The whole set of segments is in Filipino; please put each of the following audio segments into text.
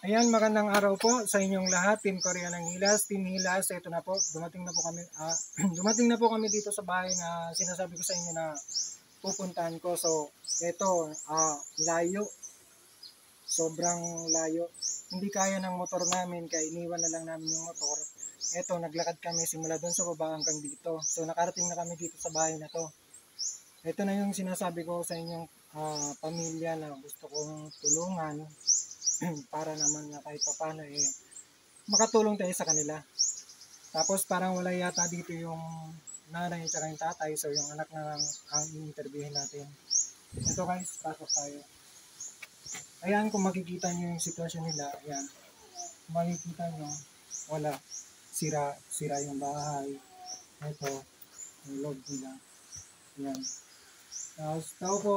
Ayan, magandang araw po sa inyong lahat, Team Korea ng Hilas. Team Hilas, ito na po, dumating na po kami, dumating na po kami dito sa bahay na sinasabi ko sa inyo na pupuntahan ko. So, ito, layo, sobrang layo. Hindi kaya ng motor namin, kaya iniwan na lang namin yung motor. Ito, naglakad kami simula doon sa baba hanggang dito. So, nakarating na kami dito sa bahay na to. Ito na yung sinasabi ko sa inyong pamilya na gusto kong tulungan para naman na kahit paano makatulong tayo sa kanila. Tapos parang wala yata dito yung nanay at yung tatay, so yung anak na lang ang i-interviewin natin. Ito guys, pasok tayo. Ayan, kung makikita nyo yung sitwasyon nila, ayan, kung makikita nyo, wala, sira yung bahay. Ito, yung loob nila. Ayan. Tapos, tao po.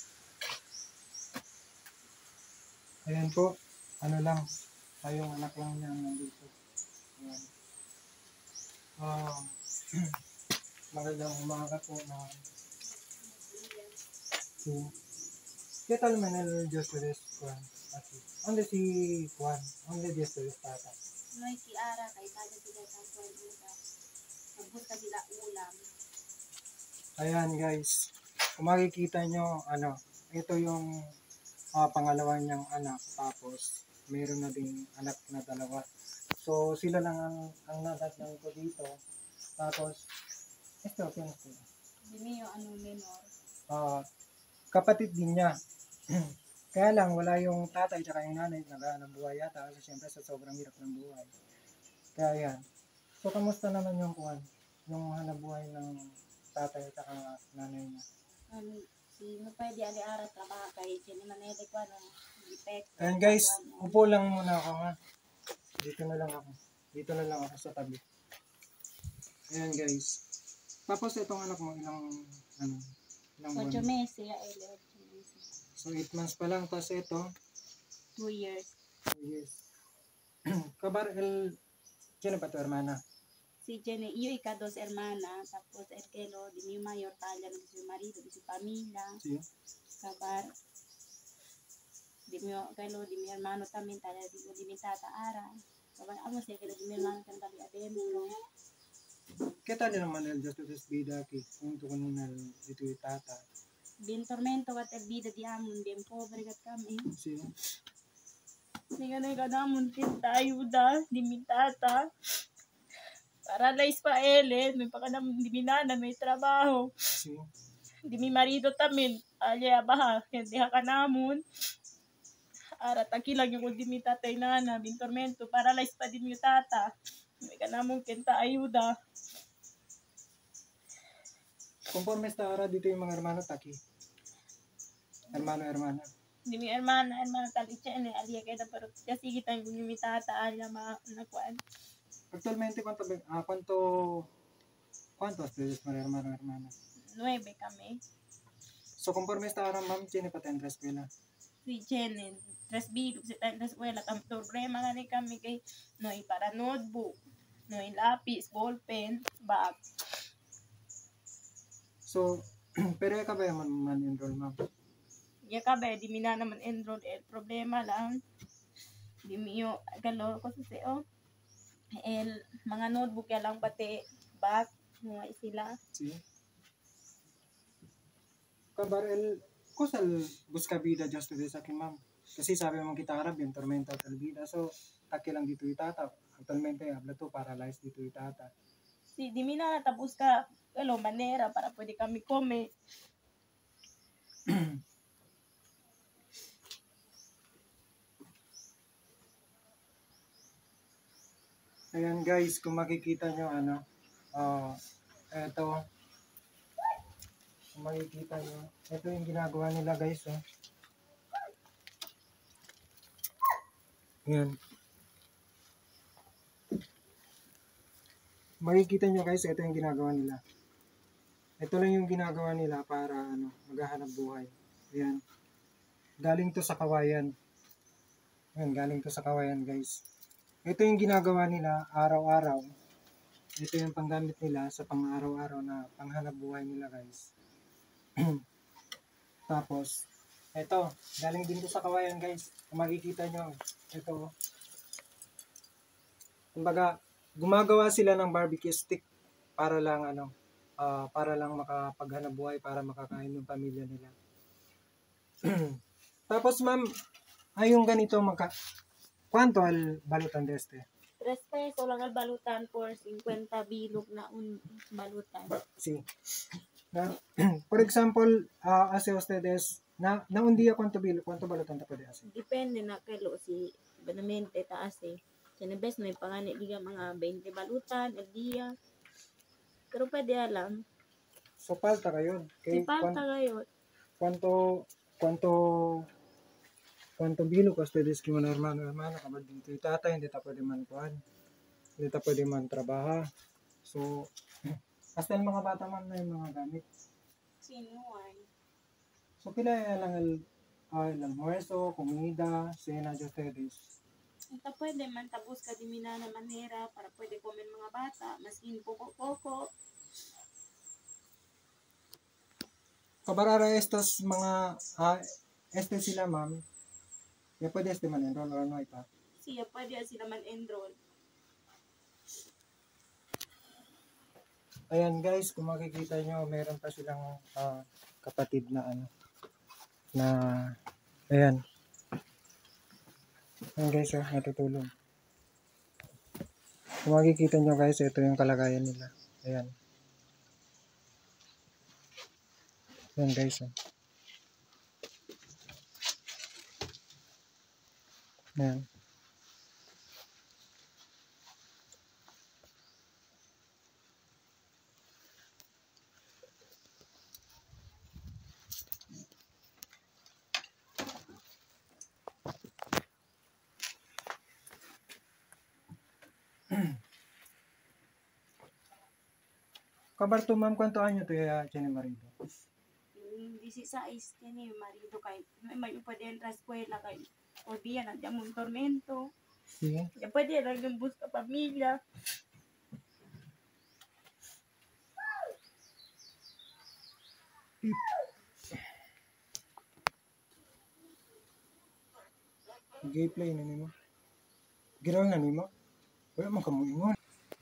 Ayan po, ano lang, tayong anak lang niya nandito. Ayan. Magandang umaga po na ¿qué tal Manel Diyos to this Juan? Aquí. Onde si Juan? Onde Diyos to this tata? No si Ara kay tada sila sa Juan ulam. Magbuta sila ulam. Ayan guys, kung makikita nyo, ito yung pangalawa niyang anak, tapos mayroon na din anak na dalawa. So sila lang ang nadatnan ko dito. Tapos, ito, pinusto. Dimi yung menor. Kapatid din niya. Kaya lang, wala yung tatay at yung nanay, nag-aanap buhay yata kasi syempre sa sobrang hirap ng buhay. Kaya yan. So, kamusta naman yung kuwan? Yung hanap buhay ng tatay at nanay niya? Si pwede ali Ara trabaho kay Jenny Manede ko defect. And guys, upo lang muna ako ha. Dito na lang ako sa tabi. Ayan guys. Tapos itong anak mo, ilang buwan? 8 meses ya ele. So 8 months pa lang. Tapos ito? 2 years. 2 years. Kabar sino pa to, hermana? Si Jenny, iyo ika dos hermana, tapos el kelo, di mi mayor talla, di su marido, di su familia. Sí. Kabar, di mi kelo, di mi hermano también talla, di mi tata Ara. Kabar, amo siya kelo, di mi hermano también tali adentro. ¿Qué tal naman el Diyos to this vida aquí? Junto con ito yung tata. Bien tormento kat el vida di amon, bien pobre kat kami. Sí. Hindi ka naman kinta ayuda, di mi tata. Para lais pa ele, may pakanam di mi nana, may trabaho. Sí. Di mi marido tamin, alya baha, hindi ka namun. Arat akilag yung di mi tatay nana, bin tormento, para lais pa di mi tata. May ka naman kinta ayuda. Conforme está ahora dito yung mga hermano taki. Hermana. Di mi hermana talitya, alya kaya na pero kasi kita yung mi tata, alya nakuan. Actualmente, ¿cuántos ustedes para hermana? 9 kami. So, conforme está ahora, ma'am, tiene pa tayong eskwela. Si Jenen, tres bilog sa tayo sa eskwela. Ang problema nga ni kami kay noy para notebook, noy lapis, ballpen, bag. So, pero ka ba yung man-enroll, ma'am? Ya kabe, di mi na naman enroll. El problema lang, di mi yung galo ko sa seo. El mga notebook ya lang pati bag, mga sila. Sí. Kabar kusal busca vida just to this akin, ma'am. Kasi sabi mo kita Arab yung tormenta at vida. So, taki lang dito itata. Actualmente, habla to paralyzed dito itata. Si di mi na natapos ka, manera para pwede kami kome. Ayan guys, kung makikita nyo eto, kung makikita nyo, ito yung ginagawa nila guys, oh. Ayan. Makikita nyo guys, ito yung ginagawa nila. Ito lang yung ginagawa nila para maghahanap buhay. Ayan. Galing to sa kawayan. Ayan, galing to sa kawayan guys. Ito yung ginagawa nila araw-araw. Ito yung panggamit nila sa pang-araw-araw na panghanap buhay nila guys. Tapos, Ito, galing din to sa kawayan guys. Kung makikita nyo, ito. Kumbaga, gumagawa sila ng barbecue stick para lang para lang makapaghanap buhay, para makakain yung pamilya nila. Tapos ma'am, ay yung ganito ¿cuánto al balutan de este? 3 peso lang ang balutan for 50 bilog na balutan. Sí. Na, por example, hace ustedes, na un día cuánto balutan te puede hacer? Depende na kilo si banamente taas eh. Kaya best may pangani diga mga 20 balutan al dia. Pero pwede alam. So palta kayo. Si palta ngayon. ¿Cuánto, cuánto, cuánto bilo ka ustedes que mga hermano, kapag dito yung tata, hindi ta pwede man kuhan. Hindi ta pwede man trabaha. So, hasta yung mga bata man na yung mga gamit. Sinuan. So, pila lang el almuerzo, comida, cena de ustedes. Ito pwede man tapos kadimina na manera para pwede komen mga bata. Maskin poko-poko. Kabarara estos mga, este sila ma'am, ya pwede este man enroll or no ita. Siya pwede sila man enroll. Ayan guys, kung makikita nyo, meron pa silang kapatid na ayan. Ayan guys, natutulog. Kung makikita nyo guys, ito yung kalagayan nila. Ayan. Ayan guys. Ayan. Kabarto ma'am, kwanto anyo to ya tiene marido? 16 kini marido kay may pwede entrar eskwela kay o diya nandiyan mong tormento. Sige. Ya pwede lang yung bus ka pamilya. Gameplay na nimo. Giraw na nimo. Wala man kamo ingon.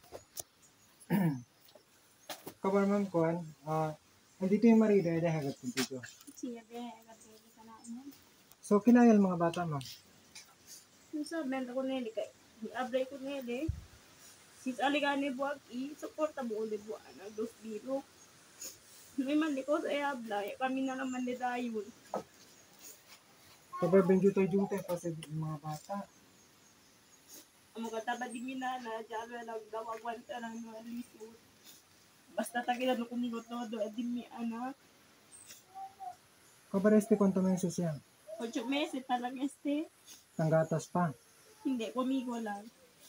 Kabar ma'am kuan, andito yung marido ay hagat dito. Siya be nagpili ka na mo. So kinayal mga bata ma'am. Sabi ko nili kay i-apply ko nili. Sis aligani buwag i-support mo ulit buwan ang 2 biro. May man ko sa i-apply kami na naman ni dayon. Kabar benjito jute pa sa mga bata. Amo kataba di minana jalo lang dawagwan ta ng mga lisod. Basta tagilan ko kumigot todo at di mi anak. Kabar este kwanto meses yan? 8 meses talang este. Tanggatas pa. Hindi, kumigo lang.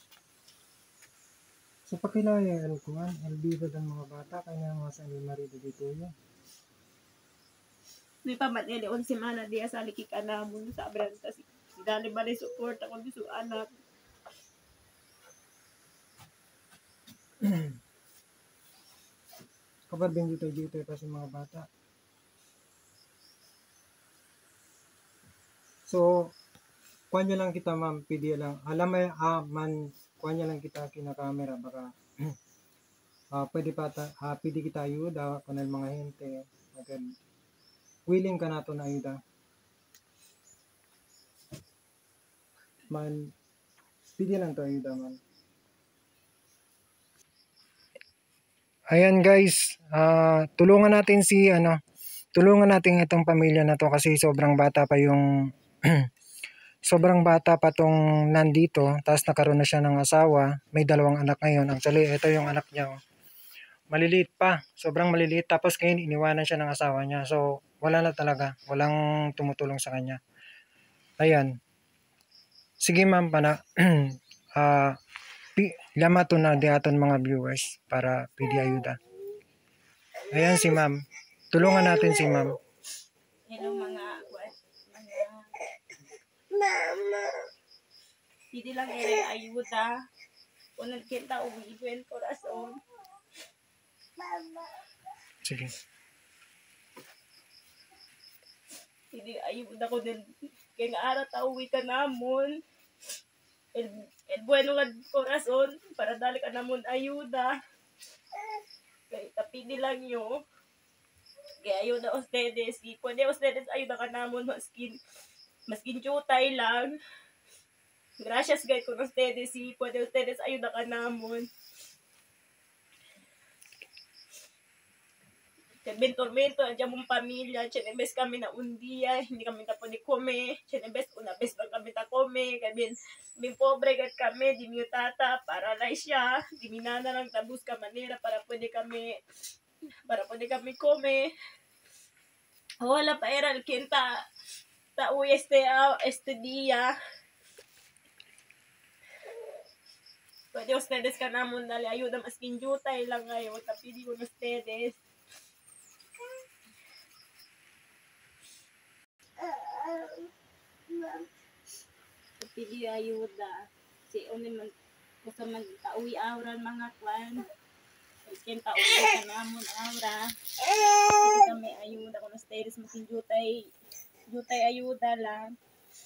So pakilaya el kuan, el bigo ng mga bata kaya mga sa marido dito yun. May pamatili on semana diya sa likik anamon sa Abranta si dali bali support ako di su anak. Kabar benjito pa sa mga bata. So, kuha niya lang kita ma'am, pidi lang. Alam mo, kuha niya lang kita kina-camera, baka pwede kita ayuda, kung mga hente, willing ka na to na ayuda. Man, pidi lang to ayuda man. Ayan guys, tulungan natin tulungan natin itong pamilya na to kasi sobrang bata pa yung sobrang bata pa tong nandito, tapos nakaroon na siya ng asawa, may 2 anak ngayon. Actually, ito yung anak niya. Maliliit pa, sobrang maliliit, tapos ngayon iniwanan siya ng asawa niya. So, wala na talaga, walang tumutulong sa kanya. Ayan. Sige ma'am, lamato na di aton mga viewers para pidi ayuda. Ayan si ma'am. Tulungan natin si ma'am. Hello mga Mama. Hindi lang ayuda. Kung nagkita uwi corazon. Mama. Sige. Hindi ayud ako din. Kaya nga ara tauwi ka namon. El bueno nga corazon para dali ka namon ayuda. Kaya tapili lang nyo. Kaya ayuda ustedes. Y pwede ustedes ayuda ka namon maskin jutay lang. Gracias guys con ustedes. Y pwede ustedes ayuda ka namon. Ben tormento, nandiyan mong pamilya, chenebes kami na undiya, hindi kami na pwede kome, chenebes una bes lang kami ta kome, kaya bin pobre kat kami, di miyo tata, para lang siya, di minana lang tabus ka manera para pwede kami kome. Wala pa era, kinta, uy este dia. Pwede ustedes ka namon dali ayuda maskin jutay lang ngayon, tapili ko ustedes. Pili ayuda. Si unin man gusto man tauwi auran mga kwan. Iskin tauwi ka namon aura. Hindi kami ayuda kung ustedes makin jutay ayuda lang.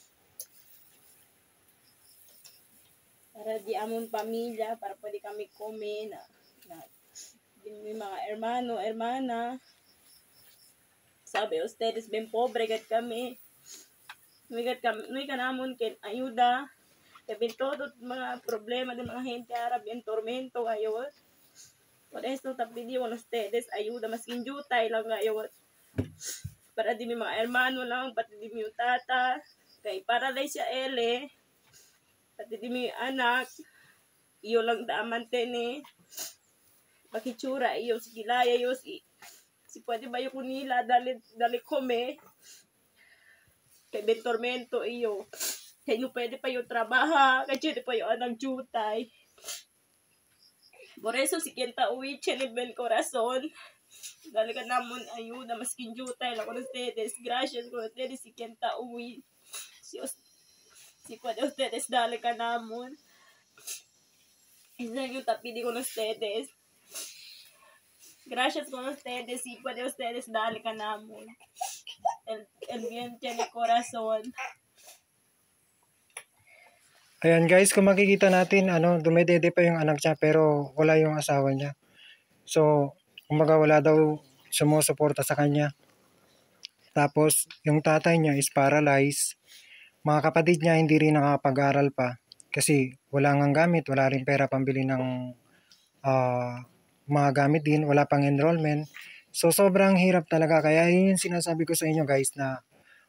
Para di amon pamilya, para pwede kami kome na may mga hermano, hermana. Sabi ustedes ben pobre kat kami. Nuy ka namon ken ayuda. Kaya todo mga problema ng mga gente Arab yung tormento ngayon. Por eso tapili con ustedes ayuda maskin jutay lang ngayon. Para di may mga hermano lang, pati di may tata. Kay para lang siya ele. Pati di may anak. Iyo lang daamante ni. Pakitsura iyo si kilaya iyo si pwede ba yung kunila dali kome. Kay ben tormento iyo. Kaya nyo pwede pa yung trabaha, kaya pa yung anang jutay. Por eso si Kenta uwi, chenibel corazon. Dali ka namon ayuda, maskin jutay lang con ustedes. Gracias con ustedes si Kenta uwi. Si pwede ustedes dali ka namon. Isa yung tapili con ustedes. Gracias con ustedes si pwede ustedes dali ka namon. El bien tiene corazon. Ayan guys, kung makikita natin, dumedede pa yung anak niya pero wala yung asawa niya. So, kumbaga wala daw sumusuporta sa kanya. Tapos, yung tatay niya is paralyzed. Mga kapatid niya hindi rin nakapag-aral pa. Kasi wala ngang gamit, wala rin pera pambili ng mga gamit din, wala pang enrollment. So, sobrang hirap talaga. Kaya yun yung sinasabi ko sa inyo guys na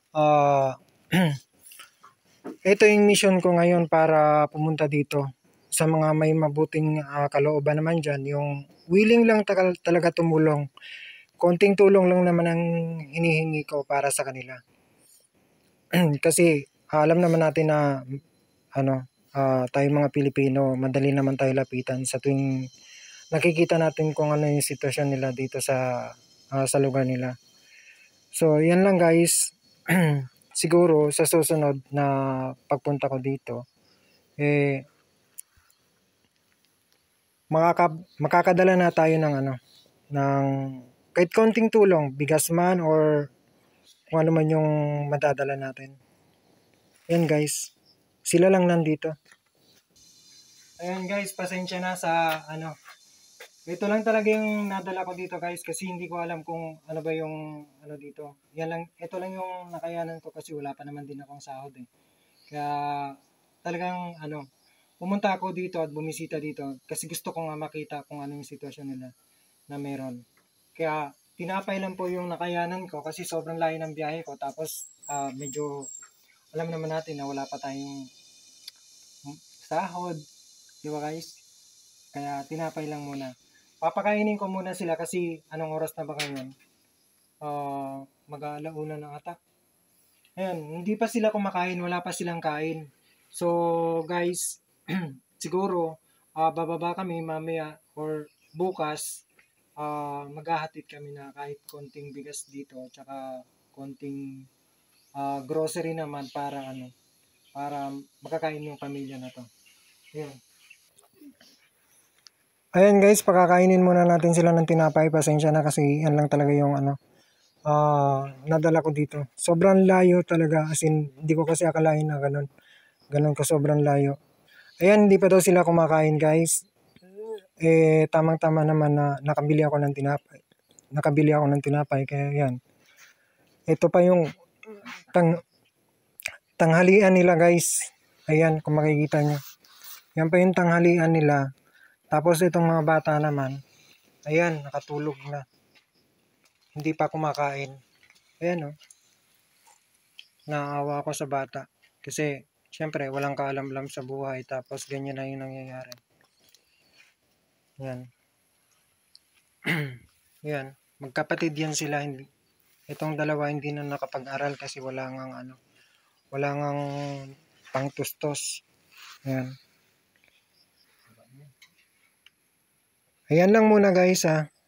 ito yung mission ko ngayon para pumunta dito sa mga may mabuting kalooban naman dyan, yung willing lang talaga tumulong. Konting tulong lang naman ang hinihingi ko para sa kanila. Kasi alam naman natin na tayong mga Pilipino, madali naman tayo lapitan sa tuwing nakikita natin kung ano yung sitwasyon nila dito sa lugar nila. So, yan lang guys. Siguro sa susunod na pagpunta ko dito, makakadala na tayo ng kahit konting tulong, bigas man or kung ano man yung madadala natin. Yan guys, sila lang nandito. Ayan guys, pasensya na sa ito lang talaga yung nadala ko dito guys kasi hindi ko alam kung ano ba yung dito. Ito lang yung nakayanan ko kasi wala pa naman din akong sahod eh. Kaya talagang pumunta ako dito at bumisita dito kasi gusto ko nga makita kung ano yung sitwasyon nila na meron. Kaya tinapay lang po yung nakayanan ko kasi sobrang layo ng biyahe ko tapos medyo alam naman natin na wala pa tayong sahod. Di ba guys? Kaya tinapay lang muna. Papakainin ko muna sila kasi anong oras na ba ngayon? Mag-aalauna ng ata. Ayan, hindi pa sila kumakain, wala pa silang kain. So guys, siguro bababa kami mamaya or bukas maghahatid kami na kahit konting bigas dito tsaka konting grocery naman para para makakain yung pamilya na to. Ayan. Ayan guys, pakakainin muna natin sila ng tinapay. Pasensya na kasi yan lang talaga yung nadala ko dito. Sobrang layo talaga, as in, hindi ko kasi akalain na ganun ka sobrang layo. Ayan, hindi pa daw sila kumakain guys. Tamang-tama naman na nakabili ako ng tinapay. Kaya yan. Ito pa yung tanghalian nila guys. Ayan, kung makikita nyo. Yan pa yung tanghalian nila. Tapos itong mga bata naman, ayan, nakatulog na. Hindi pa kumakain. Ayan, oh. Naawa ako sa bata. Kasi, syempre, walang kaalam-alam sa buhay. Tapos, ganyan na yung nangyayari. Yan. Yan. Magkapatid yan sila. Itong dalawa hindi na nakapag-aral kasi wala ngang pangtustos. Yan. Ayan lang muna guys ha.